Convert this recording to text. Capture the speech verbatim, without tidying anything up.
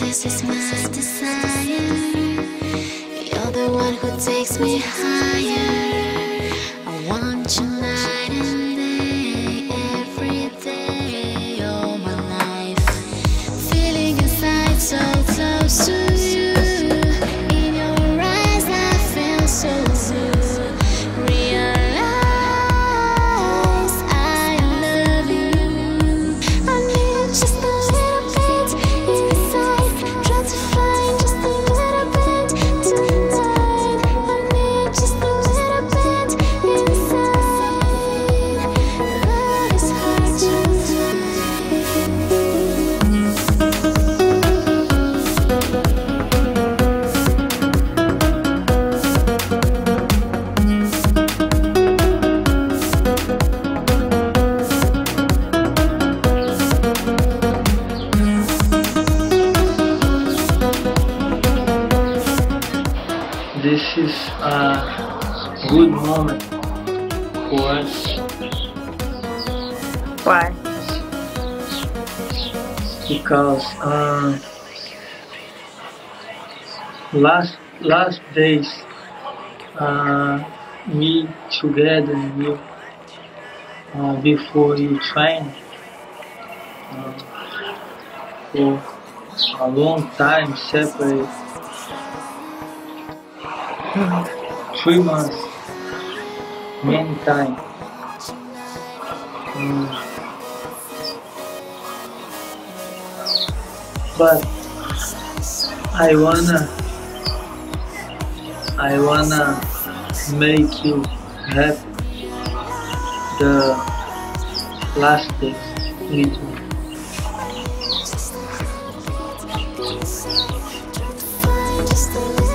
This is my desire. You're the one who takes me higher. I want you night and day, every day, all my life. Feeling inside so close to you. In your eyes I feel so blue. Realize I love you. I need just a little bit inside. Try to find just a little bit tonight. I need just a little bit inside. Love is hard to find. This is a good moment for us Why? because um, last last days uh, we together we, uh, before you train uh, for a long time separate. Three months, many times. Mm. But I wanna, I wanna make you happy the last days with me. Just a little